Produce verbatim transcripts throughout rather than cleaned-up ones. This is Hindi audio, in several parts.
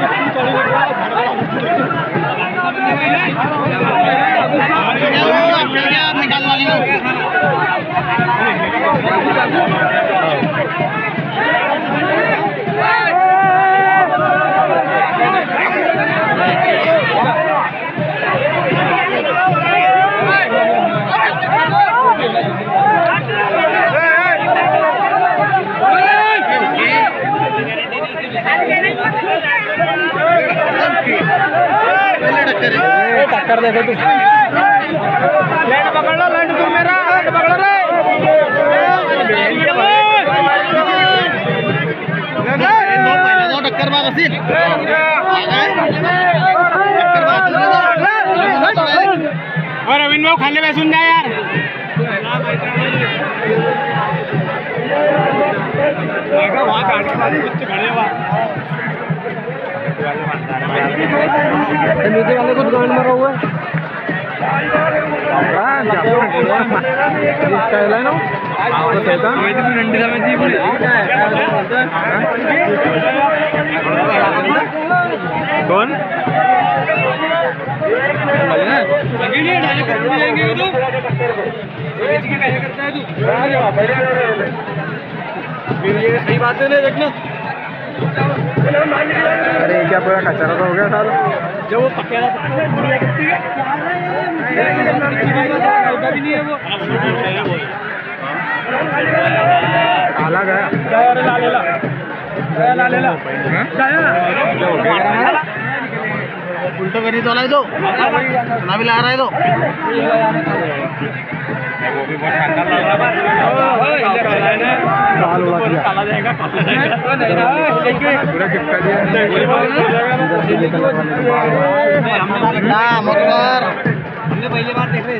टक्कर देखो तू लैंड पकड़ लो लैंड तुम मेरा लैंड पकड़ रे दो टक्कर मार रसीद और अविन भाई खाने में सुन जा यार वहाँ काट के कुछ खड़े वहाँ नीचे वाले को दुकान मारा हुआ है कौन ये सही बात है ना देखना। अरे क्या पूरा कचरा तो हो गया साला जब वो पकेड़ा भी नहीं है वो काला गया ला ले ला ला ले ला उल्टो करी तो ला दो ना भी ला रहा है तो वो भी बहुत शानदार लग रहा है काला जाएगा पूरा चिपका दिया हमने पहली बार देख रहे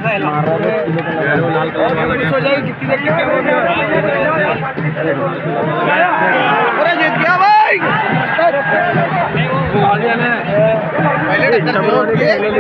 ऐसा भाई पहले